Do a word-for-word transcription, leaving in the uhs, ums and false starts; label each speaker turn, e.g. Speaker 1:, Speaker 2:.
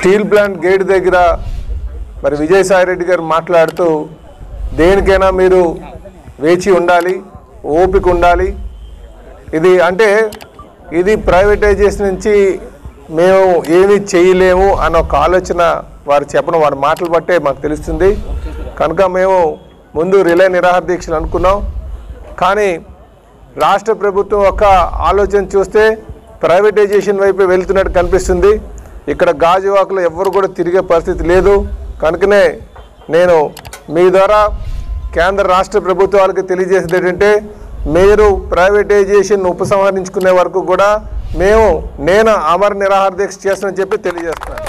Speaker 1: Steel plant gate దగ్గర మరి విజయసాయి రెడ్డి గారు మాట్లాడుతూ దేనికైనా మీరు వేచి ఉండాలి, ఓపిక ఉండాలి. ఇది అంటే ఇది ప్రైవేటైజేషన్ నుంచి మేము ఏమీ చేయలేము అన్న ఒక ఆలోచన వారు చెప్పడం, వారి మాటలు బట్టే మాకు తెలుస్తుంది. కనుక మేము ముందు రిలే నిరాహార దీక్షలు అనుకున్నాం. కానీ రాష్ట్ర ప్రభుత్వం ఒక ఆలోచన చూస్తే ప్రైవేటైజేషన్ వైపు వెళ్తున్నట్టు కనిపిస్తుంది. ఇక్కడ గాజువాకలో ఎవరు కూడా తిరిగే పరిస్థితి లేదు. కనుకనే నేను మీ ద్వారా కేంద్ర రాష్ట్ర ప్రభుత్వాలకు తెలియజేసేది ఏంటంటే, మీరు ప్రైవేటైజేషన్ ఉపసంహరించుకునే వరకు కూడా మేము నేను అమర నిరాహార దీక్ష చేస్తానని చెప్పి తెలియజేస్తున్నాను.